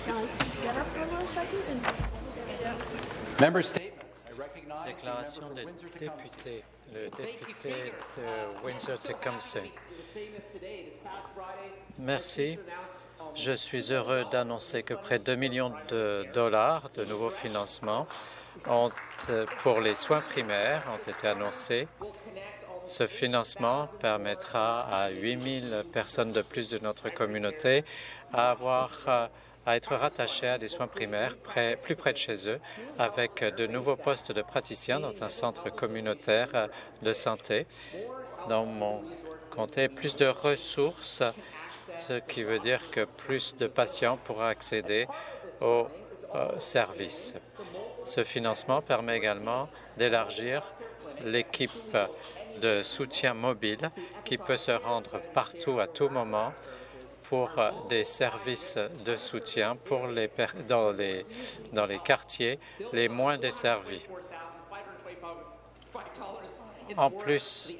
Member statements. I recognize Déclaration the member des from Windsor-Tecumseh. députés. Le député de Windsor-Tecumseh. Merci. Je suis heureux d'annoncer que près de 2 millions de dollars de nouveaux financements pour les soins primaires ont été annoncés. Ce financement permettra à 8 000 personnes de plus de notre communauté à être rattachées à des soins primaires plus près de chez eux, avec de nouveaux postes de praticiens dans un centre communautaire de santé. Dans mon comté, plus de ressources, ce qui veut dire que plus de patients pourront accéder aux services. Ce financement permet également d'élargir l'équipe de soutien mobile qui peut se rendre partout à tout moment pour des services de soutien dans les quartiers les moins desservis. En plus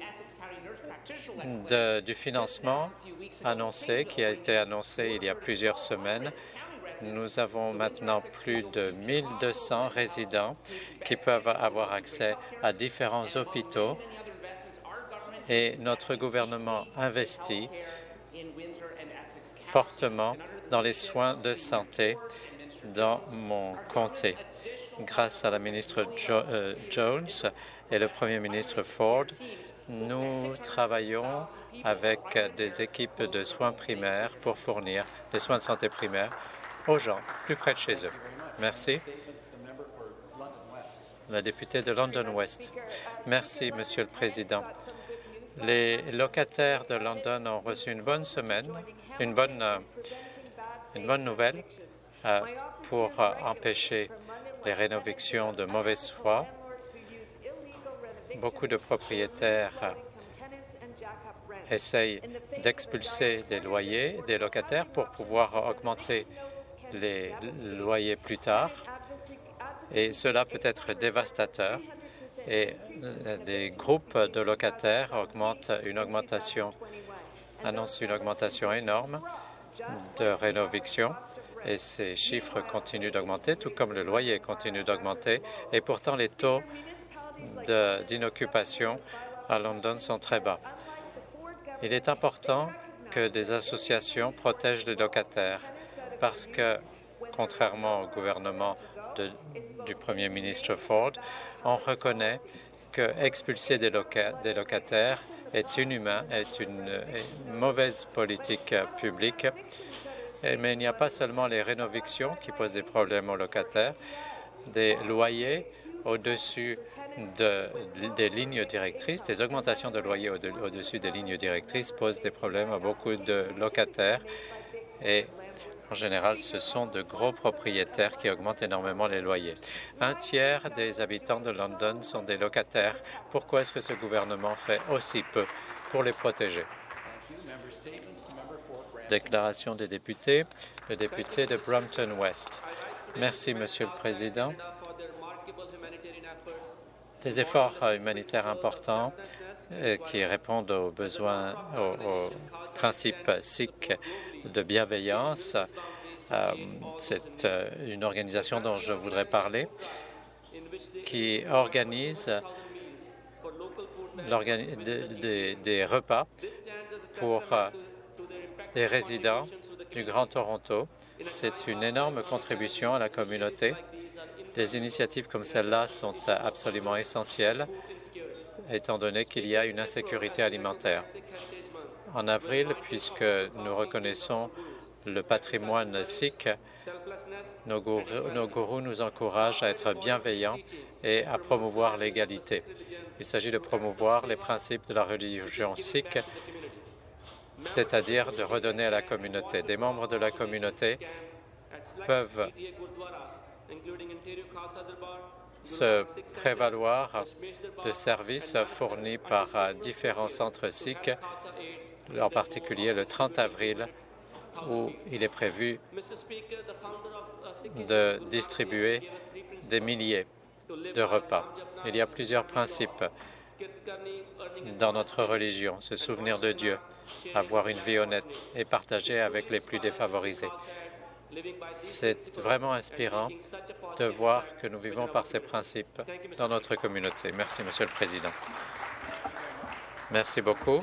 du financement annoncé, qui a été annoncé il y a plusieurs semaines, nous avons maintenant plus de 1 200 résidents qui peuvent avoir accès à différents hôpitaux et notre gouvernement investit fortement dans les soins de santé dans mon comté. Grâce à la ministre Jones et le premier ministre Ford, nous travaillons avec des équipes de soins primaires pour fournir des soins de santé primaires aux gens plus près de chez eux. Merci. La députée de London West. Merci, Monsieur le Président. Les locataires de London ont reçu une bonne nouvelle pour empêcher les rénovations de mauvaise foi. Beaucoup de propriétaires essayent d'expulser des loyers des locataires pour pouvoir augmenter les loyers plus tard, et cela peut être dévastateur. Et des groupes de locataires annoncent une augmentation énorme de rénovations, et ces chiffres continuent d'augmenter, tout comme le loyer continue d'augmenter, et pourtant les taux d'inoccupation à London sont très bas. Il est important que des associations protègent les locataires parce que, contrairement au gouvernement du Premier ministre Ford, on reconnaît que expulser des locataires est inhumain, est une mauvaise politique publique. Mais il n'y a pas seulement les rénovations qui posent des problèmes aux locataires, des loyers au-dessus des lignes directrices, des augmentations de loyers au-dessus des lignes directrices posent des problèmes à beaucoup de locataires, et en général, ce sont de gros propriétaires qui augmentent énormément les loyers. Un tiers des habitants de London sont des locataires. Pourquoi est-ce que ce gouvernement fait aussi peu pour les protéger? Déclaration des députés. Le député de Brompton West. Merci, Monsieur le Président. Des efforts humanitaires importants qui répondent aux besoins, aux principes sikhs de bienveillance. C'est une organisation dont je voudrais parler, qui organise des repas pour des résidents du Grand Toronto. C'est une énorme contribution à la communauté. Des initiatives comme celle-là sont absolument essentielles, étant donné qu'il y a une insécurité alimentaire. En avril, puisque nous reconnaissons le patrimoine sikh, nos gourous nous encouragent à être bienveillants et à promouvoir l'égalité. Il s'agit de promouvoir les principes de la religion sikh, c'est-à-dire de redonner à la communauté. Des membres de la communauté peuvent se prévaloir de services fournis par différents centres sikhs, en particulier le 30 avril, où il est prévu de distribuer des milliers de repas. Il y a plusieurs principes dans notre religion: se souvenir de Dieu, avoir une vie honnête et partager avec les plus défavorisés. C'est vraiment inspirant de voir que nous vivons par ces principes dans notre communauté. Merci, Monsieur le Président. Merci beaucoup.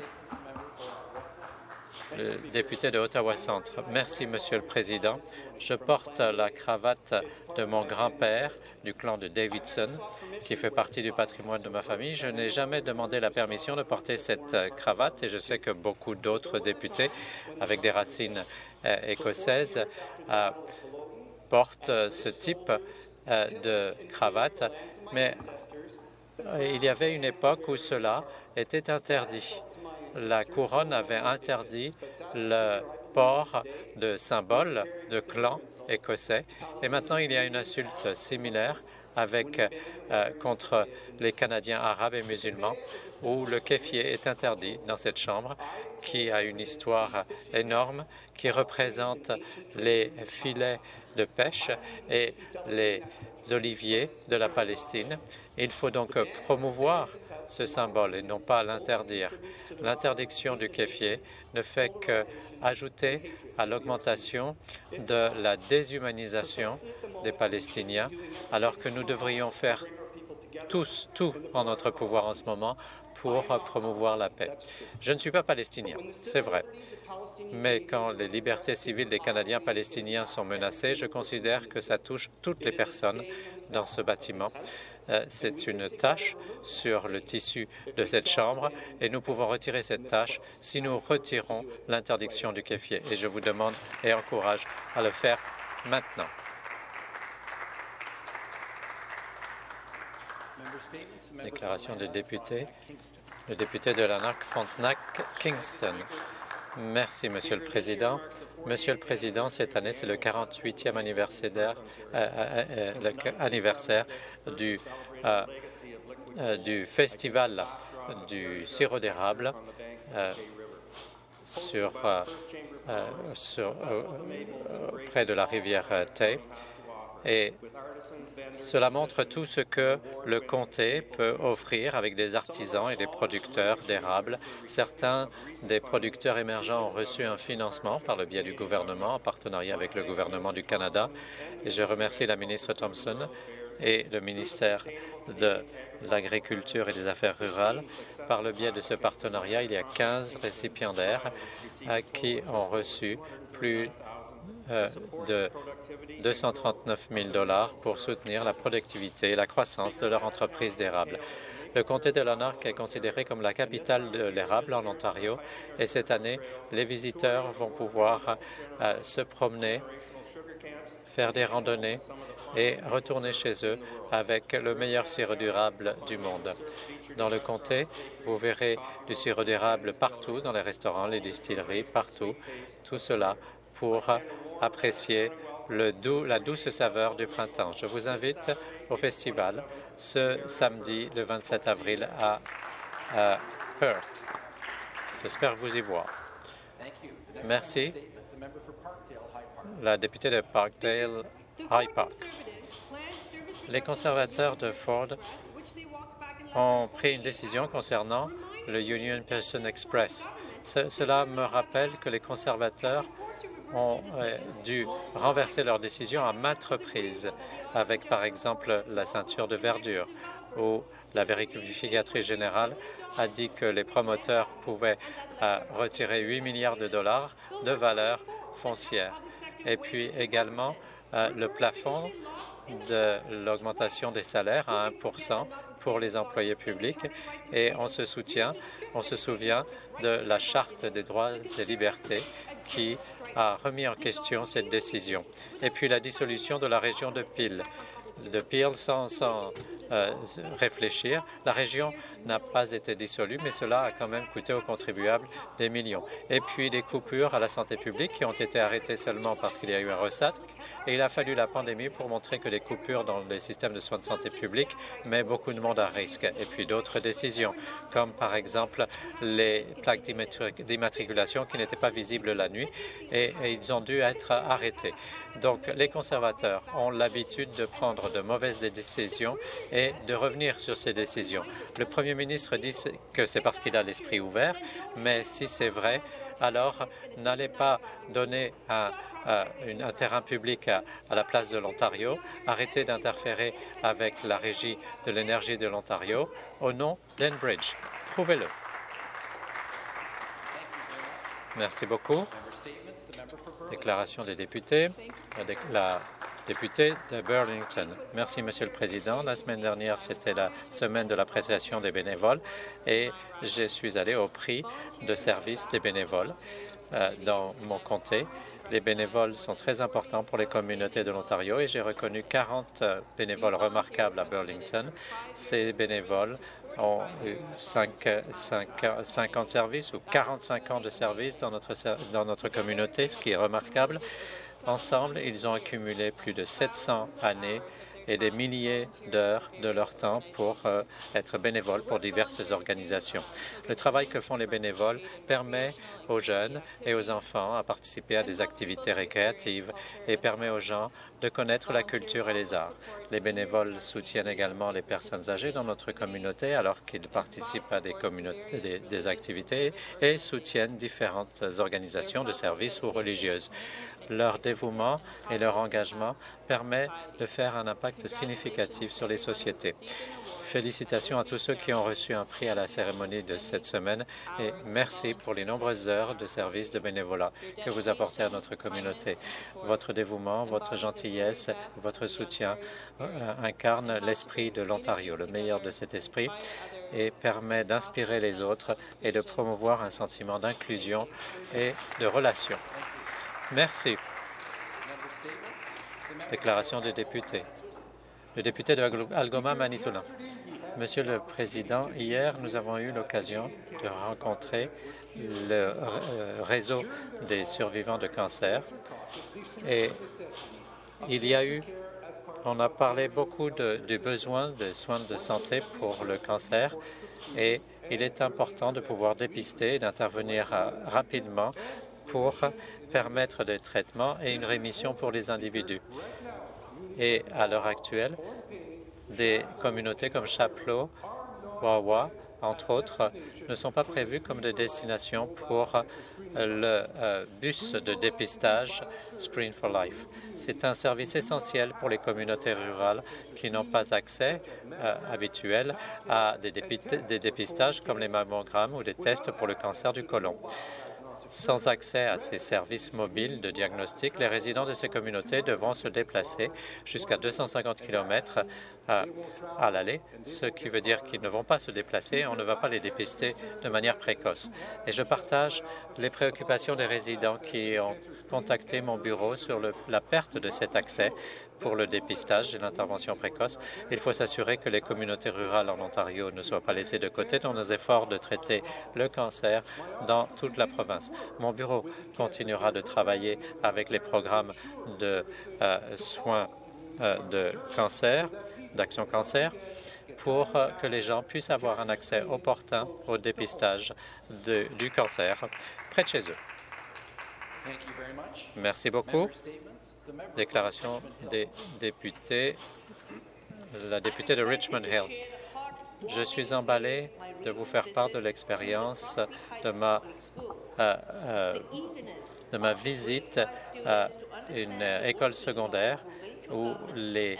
Le député de Ottawa-Centre. Merci, Monsieur le Président. Je porte la cravate de mon grand-père du clan de Davidson, qui fait partie du patrimoine de ma famille. Je n'ai jamais demandé la permission de porter cette cravate et je sais que beaucoup d'autres députés avec des racines écossaises portent ce type de cravate, mais il y avait une époque où cela était interdit. La couronne avait interdit le port de symboles de clans écossais et maintenant il y a une insulte similaire contre les Canadiens arabes et musulmans où le kéfier est interdit dans cette Chambre qui a une histoire énorme, qui représente les filets de pêche et les oliviers de la Palestine. Il faut donc promouvoir ce symbole et non pas l'interdire. L'interdiction du kéfier ne fait qu'ajouter à l'augmentation de la déshumanisation des Palestiniens, alors que nous devrions faire tout en notre pouvoir en ce moment pour promouvoir la paix. Je ne suis pas palestinien, c'est vrai, mais quand les libertés civiles des Canadiens palestiniens sont menacées, je considère que ça touche toutes les personnes dans ce bâtiment. C'est une tache sur le tissu de cette Chambre et nous pouvons retirer cette tache si nous retirons l'interdiction du kéfier. Et je vous demande et encourage à le faire maintenant. Déclaration de député. Le député de Lanark-Frontenac-Kingston. Merci, Monsieur le Président. Monsieur le Président, cette année, c'est le 48e anniversaire du festival du sirop d'érable près de la rivière Tay. Et cela montre tout ce que le comté peut offrir avec des artisans et des producteurs d'érable. Certains des producteurs émergents ont reçu un financement par le biais du gouvernement, en partenariat avec le gouvernement du Canada. Et je remercie la ministre Thompson et le ministère de l'Agriculture et des Affaires rurales. Par le biais de ce partenariat, il y a 15 récipiendaires qui ont reçu plus de 239 000 $ pour soutenir la productivité et la croissance de leur entreprise d'érable. Le comté de Lanark est considéré comme la capitale de l'érable en Ontario et cette année, les visiteurs vont pouvoir se promener, faire des randonnées et retourner chez eux avec le meilleur sirop d'érable du monde. Dans le comté, vous verrez du sirop d'érable partout, dans les restaurants, les distilleries, partout. Tout cela pour apprécier la douce saveur du printemps. Je vous invite au festival ce samedi, le 27 avril, à Perth. J'espère vous y voir. Merci. La députée de Parkdale High Park. Les conservateurs de Ford ont pris une décision concernant le Union Pearson Express. Cela me rappelle que les conservateurs ont dû renverser leur décision à maintes reprises, avec par exemple la ceinture de verdure, où la vérificatrice générale a dit que les promoteurs pouvaient retirer 8 milliards de dollars de valeur foncière. Et puis également le plafond de l'augmentation des salaires à 1 % pour les employés publics. Et on se souvient de la Charte des droits et libertés qui a remis en question cette décision. Et puis la dissolution de la région de Peel. Sans réfléchir, la région n'a pas été dissolue, mais cela a quand même coûté aux contribuables des millions. Et puis des coupures à la santé publique qui ont été arrêtées seulement parce qu'il y a eu un ressac. Et il a fallu la pandémie pour montrer que les coupures dans les systèmes de soins de santé publique mettent beaucoup de monde à risque. Et puis d'autres décisions, comme par exemple les plaques d'immatriculation qui n'étaient pas visibles la nuit et ils ont dû être arrêtés. Donc les conservateurs ont l'habitude de prendre de mauvaises décisions et de revenir sur ces décisions. Le Premier ministre dit que c'est parce qu'il a l'esprit ouvert, mais si c'est vrai, alors n'allez pas donner un un terrain public à la place de l'Ontario. Arrêtez d'interférer avec la Régie de l'énergie de l'Ontario au nom d'Enbridge. Prouvez-le. Merci beaucoup. Déclaration des députés. La députée de Burlington. Merci, Monsieur le Président. La semaine dernière, c'était la semaine de l'appréciation des bénévoles et je suis allé au prix de service des bénévoles dans mon comté. Les bénévoles sont très importants pour les communautés de l'Ontario et j'ai reconnu 40 bénévoles remarquables à Burlington. Ces bénévoles ont eu 50 services ou 45 ans de service dans notre communauté, ce qui est remarquable. Ensemble, ils ont accumulé plus de 700 années et des milliers d'heures de leur temps pour être bénévoles pour diverses organisations. Le travail que font les bénévoles permet aux jeunes et aux enfants à participer à des activités récréatives et permet aux gens de connaître la culture et les arts. Les bénévoles soutiennent également les personnes âgées dans notre communauté alors qu'ils participent à des activités et soutiennent différentes organisations de services ou religieuses. Leur dévouement et leur engagement permet de faire un impact significatif sur les sociétés. Félicitations à tous ceux qui ont reçu un prix à la cérémonie de cette semaine et merci pour les nombreuses heures de service de bénévolat que vous apportez à notre communauté. Votre dévouement, votre gentillesse, votre soutien incarnent l'esprit de l'Ontario, le meilleur de cet esprit, et permet d'inspirer les autres et de promouvoir un sentiment d'inclusion et de relation. Merci. Déclaration des députés. Le député de Algoma, Manitoulin. Monsieur le Président, hier, nous avons eu l'occasion de rencontrer le réseau des survivants de cancer et on a parlé beaucoup du besoin de soins de santé pour le cancer et il est important de pouvoir dépister et d'intervenir rapidement pour permettre des traitements et une rémission pour les individus. Et à l'heure actuelle, des communautés comme Chapleau, Wawa, entre autres, ne sont pas prévues comme des destinations pour le bus de dépistage Screen for Life. C'est un service essentiel pour les communautés rurales qui n'ont pas accès habituel à des dépistages comme les mammogrammes ou des tests pour le cancer du côlon. Sans accès à ces services mobiles de diagnostic, les résidents de ces communautés devront se déplacer jusqu'à 250 km à l'aller, ce qui veut dire qu'ils ne vont pas se déplacer et on ne va pas les dépister de manière précoce. Et je partage les préoccupations des résidents qui ont contacté mon bureau sur la perte de cet accès pour le dépistage et l'intervention précoce. Il faut s'assurer que les communautés rurales en Ontario ne soient pas laissées de côté dans nos efforts de traiter le cancer dans toute la province. Mon bureau continuera de travailler avec les programmes de soins de cancer, d'Action Cancer, pour que les gens puissent avoir un accès opportun au dépistage du cancer près de chez eux. Merci beaucoup. Déclaration des députés. La députée de Richmond Hill. Je suis emballé de vous faire part de l'expérience de ma visite à une école secondaire où les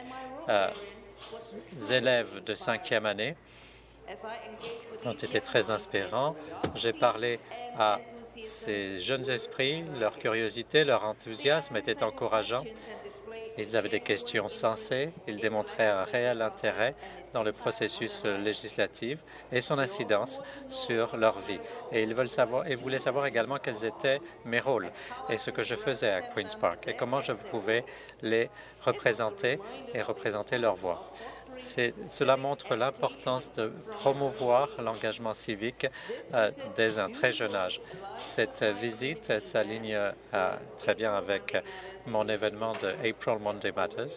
élèves de 5e année ont été très inspirants. J'ai parlé à ces jeunes esprits, leur curiosité, leur enthousiasme était encourageant. Ils avaient des questions sensées, ils démontraient un réel intérêt dans le processus législatif et son incidence sur leur vie. Et ils voulaient savoir également quels étaient mes rôles et ce que je faisais à Queen's Park et comment je pouvais les représenter et représenter leur voix. Cela montre l'importance de promouvoir l'engagement civique dès un très jeune âge. Cette visite s'aligne très bien avec mon événement de April Monday Matters,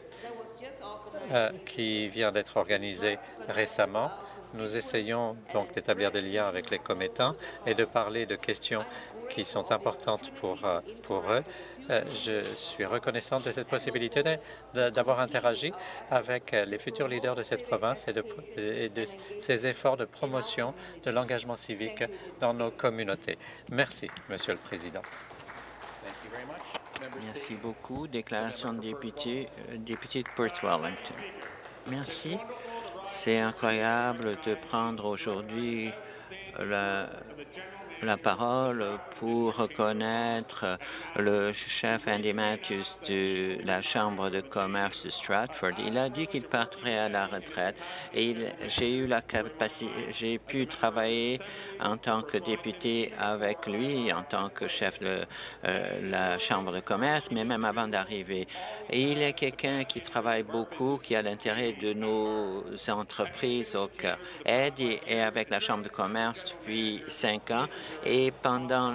qui vient d'être organisé récemment. Nous essayons donc d'établir des liens avec les commettants et de parler de questions qui sont importantes pour eux. Je suis reconnaissante de cette possibilité d'avoir interagi avec les futurs leaders de cette province et de ces efforts de promotion de l'engagement civique dans nos communautés. Merci, Monsieur le Président. Merci beaucoup. Déclaration de député de Perth Wellington. Merci. C'est incroyable de prendre aujourd'hui la parole pour reconnaître le chef Andy Matthews de la Chambre de commerce de Stratford. Il a dit qu'il partirait à la retraite et j'ai pu travailler en tant que député avec lui, en tant que chef de la Chambre de commerce, mais même avant d'arriver. Et il est quelqu'un qui travaille beaucoup, qui a l'intérêt de nos entreprises au cœur. Ed est avec la Chambre de commerce depuis 5 ans et pendant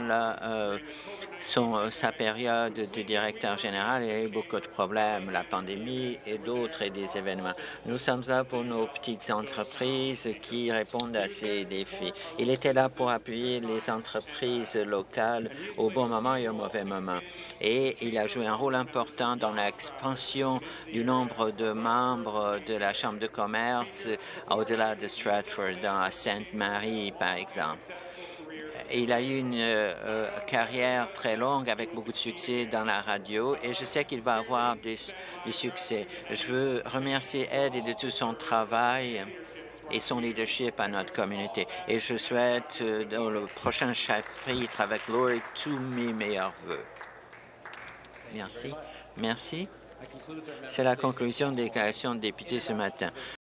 sa période de directeur général, il y a eu beaucoup de problèmes, la pandémie et d'autres et des événements. Nous sommes là pour nos petites entreprises qui répondent à ces défis. Il était là pour appuyer les entreprises locales au bon moment et au mauvais moment. Et il a joué un rôle important dans l'expansion du nombre de membres de la Chambre de commerce au-delà de Stratford, à Sainte-Marie, par exemple. Il a eu une carrière très longue avec beaucoup de succès dans la radio et je sais qu'il va avoir du succès. Je veux remercier Ed et de tout son travail et son leadership à notre communauté. Et je souhaite, dans le prochain chapitre avec Laurie, tous mes meilleurs vœux. Merci. Merci. C'est la conclusion des déclarations de députés ce matin.